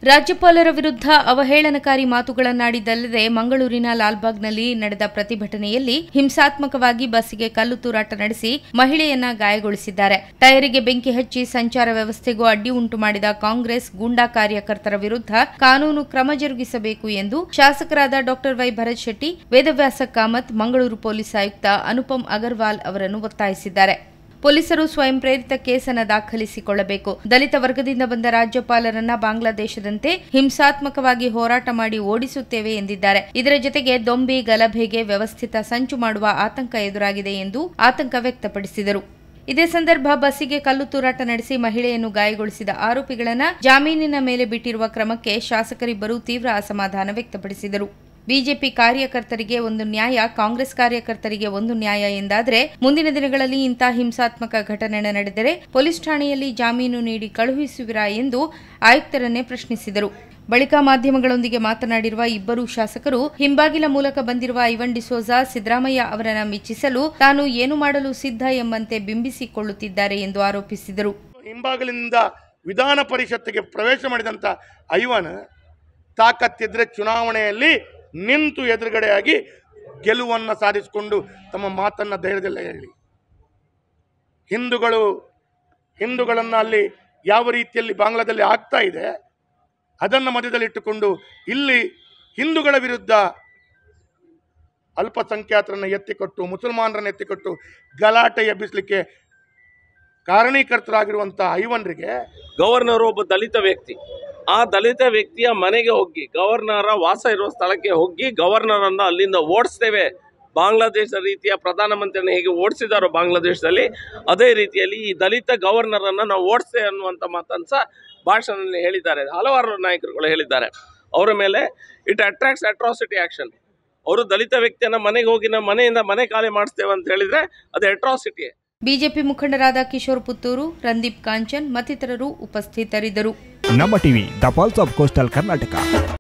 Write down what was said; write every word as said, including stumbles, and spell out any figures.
ರಾಜ್ಯಪಾಲರ ವಿರುದ್ಧ ಅವಹೇಳನಕಾರಿ ಮಾತುಗಳನ್ನಾಡಿದ್ದಲ್ಲದೆ ಮಂಗಳೂರಿನ ಲಾಲ್ಬಾಗ್ನಲ್ಲಿ ನಡೆದ ಪ್ರತಿಭಟನೆಯಲ್ಲಿ ಹಿಂಸಾತ್ಮಕವಾಗಿ ಬಸ್ಸಿಗೆ ಕಲ್ಲು ತೂರಾಟ ನಡೆಸಿ ಮಹಿಳೆಯನ್ನ ಗಾಯಗೊಳಿಸಿದ್ದಾರೆ. ಟೈರಿಗೆ ಬೆಂಕಿ ಹಚ್ಚಿ ಸಂಚಾರ ವ್ಯವಸ್ಥೆಗೂ ಅಡ್ಡಿ ಉಂಟು ಮಾಡಿದ ಕಾಂಗ್ರೆಸ್ ಗೂಂಡಾ ಕಾರ್ಯಕರ್ತರ ವಿರುದ್ಧ ಕಾನೂನು ಕ್ರಮ ಜರುಗಿಸಬೇಕು ಎಂದು ಶಾಸಕರಾದ doctor Y Bharath Shetty, Vedavyas Kamath, Mangaluru police ಆಯುಕ್ತ ಅನುಪಮ್ ಅಗರ್ವಾಲ್ ಅವರನ್ನು ಒತ್ತಾಯಿಸಿದ್ದಾರೆ. ಪೊಲೀಸರು ಸ್ವಯಂ ಪ್ರೇರಿತ ಕೇಸನ್ನು ದಾಖಲಿಸಿಕೊಳ್ಳಬೇಕು. ದಲಿತ ವರ್ಗದಿಂದ ಬಂದ ರಾಜ್ಯಪಾಲರನ್ನ ಬಾಂಗ್ಲಾದೇಶದಂತೆ ಹಿಂಸಾತ್ಮಕವಾಗಿ ಹೋರಾಟ ಮಾಡಿ ಓಡಿಸುತ್ತೇವೆ ಎಂದಿದ್ದಾರೆ. ಇದರ ಜೊತೆಗೆ ದೊಂಬಿ ಗಲಭೆಗೆ ವ್ಯವಸ್ಥಿತ ಸಂಚು ಮಾಡುವ ಆತಂಕ ಎದುರಾಗಿದೆ ಎಂದು ಆತಂಕ ವ್ಯಕ್ತಪಡಿಸಿದರು. ಇದೇ ಸಂದರ್ಭ ಬಸ್ಸಿಗೆ ಕಲ್ಲು ತೂರಾಟ ನಡೆಸಿ ಮಹಿಳೆಯನ್ನು ಗಾಯಗೊಳಿಸಿದ ಆರೋಪಿಗಳನ್ನು ಜಾಮೀನಿನ ಮೇಲೆ ಬಿಟ್ಟಿರುವ ಕ್ರಮಕ್ಕೆ ಶಾಸಕರಿಬ್ಬರು ತೀವ್ರ ಅಸಮಾಧಾನ ವ್ಯಕ್ತಪಡಿಸಿದರು. ಬಿಜೆಪಿ ಕಾರ್ಯಕರ್ತರಿಗೆ ಒಂದು ನ್ಯಾಯ, ಕಾಂಗ್ರೆಸ್ ಕಾರ್ಯಕರ್ತರಿಗೆ ಒಂದು ನ್ಯಾಯ ಎಂದಾದರೆ ಮುಂದಿನ ದಿನಗಳಲ್ಲಿ ಇಂತಹ ಹಿಂಸಾತ್ಮಕ ಘಟನೆ ನಡೆದರೆ ಪೊಲೀಸ್ ಠಾಣೆಯಲ್ಲಿ ಜಾಮೀನು ನೀಡಿ ಕಳುಹಿಸುವಿರಾ ಎಂದು ಆಯುಕ್ತರನ್ನೇ ಪ್ರಶ್ನಿಸಿದರು. ಬಳಿಕ ಮಾಧ್ಯಮಗಳೊಂದಿಗೆ ಮಾತನಾಡಿರುವ ಇಬ್ಬರು ಶಾಸಕರು ಹಿಂಬಾಗಿಲ ಮೂಲಕ ಬಂದಿರುವ ಐವನ್ ಡಿಸೋಜಾ ಸಿದ್ದರಾಮಯ್ಯ ಅವರನ್ನು ಮೆಚ್ಚಿಸಲು ತಾನು ಏನು ಮಾಡಲು ಸಿದ್ಧ ಎಂಬಂತೆ ಬಿಂಬಿಸಿಕೊಳ್ಳುತ್ತಿದ್ದಾರೆ ಎಂದು ಆರೋಪಿಸಿದರು. ಹಿಂಬಾಗಿಲಿನಿಂದ ವಿಧಾನ ಪರಿಷತ್ತಿಗೆ ಪ್ರವೇಶ ಮಾಡಿದಂತ ಐವನ್ ತಾಕತ್ತಿದ್ರೆ ಚುನಾವಣೆಯಲ್ಲಿ ನಿಂತು ಎದುರುಗಡೆಯಾಗಿ ಗೆಲುವನ್ನು ಸಾಧಿಸಿಕೊಂಡು ತಮ್ಮ ಮಾತನ್ನ ಧೈರ್ಯದಲ್ಲೇ ಹೇಳಿ. ಹಿಂದೂಗಳು ಹಿಂದೂಗಳನ್ನು ಅಲ್ಲಿ ಯಾವ ರೀತಿಯಲ್ಲಿ ಬಾಂಗ್ಲಾದಲ್ಲಿ ಆಗ್ತಾ ಇದೆ ಅದನ್ನು ಮಧ್ಯದಲ್ಲಿಟ್ಟುಕೊಂಡು ಇಲ್ಲಿ ಹಿಂದೂಗಳ ವಿರುದ್ಧ ಅಲ್ಪಸಂಖ್ಯಾತರನ್ನು ಎತ್ತಿಕೊಟ್ಟು ಮುಸಲ್ಮಾನರನ್ನು ಎತ್ತಿಕೊಟ್ಟು ಗಲಾಟೆ ಎಬ್ಬಿಸಲಿಕ್ಕೆ ಕಾರಣೀಕರ್ತರಾಗಿರುವಂಥ ಐವನ್ರಿಗೆ ಗವರ್ನರ್ ಒಬ್ಬ ದಲಿತ ವ್ಯಕ್ತಿ, ಆ ದಲಿತ ವ್ಯಕ್ತಿಯ ಮನೆಗೆ ಹೋಗಿ ಗವರ್ನರ ವಾಸ ಇರುವ ಸ್ಥಳಕ್ಕೆ ಹೋಗಿ ಗವರ್ನರ್ ಅನ್ನು ಅಲ್ಲಿಂದ ಓಡಿಸ್ತೇವೆ, ಬಾಂಗ್ಲಾದೇಶ ರೀತಿಯ ಪ್ರಧಾನಮಂತ್ರಿಯನ್ನು ಹೇಗೆ ಓಡಿಸಿದಾರೋ ಬಾಂಗ್ಲಾದೇಶದಲ್ಲಿ ಅದೇ ರೀತಿಯಲ್ಲಿ ಈ ದಲಿತ ಗವರ್ನರ್ ಅನ್ನು ನಾವು ಓಡಿಸ್ತೇವೆ ಅನ್ನುವಂಥ ಮಾತನ್ನು ಸಹ ಭಾಷಣದಲ್ಲಿ ಹೇಳಿದ್ದಾರೆ. ಹಲವಾರು ನಾಯಕರುಗಳು ಹೇಳಿದ್ದಾರೆ. ಅವರ ಮೇಲೆ ಇಟ್ ಅಟ್ರಾಕ್ಟ್ಸ್ ಅಟ್ರಾಸಿಟಿ ಆಕ್ಷನ್. ಅವರು ದಲಿತ ವ್ಯಕ್ತಿಯನ್ನ ಮನೆಗೆ ಹೋಗಿ ನಮ್ಮ ಮನೆಯಿಂದ ಮನೆ ಖಾಲಿ ಮಾಡಿಸ್ತೇವೆ ಅಂತ ಹೇಳಿದ್ರೆ ಅದು ಅಟ್ರಾಸಿಟಿ. ಬಿಜೆಪಿ ಮುಖಂಡರಾದ ಕಿಶೋರ್ ಪುತ್ತೂರು, ರಂದೀಪ್ ಕಾಂಚನ್ ಮತ್ತಿತರರು ಉಪಸ್ಥಿತರಿದ್ದರು. ನಮ್ಮ TV the pulse of coastal Karnataka.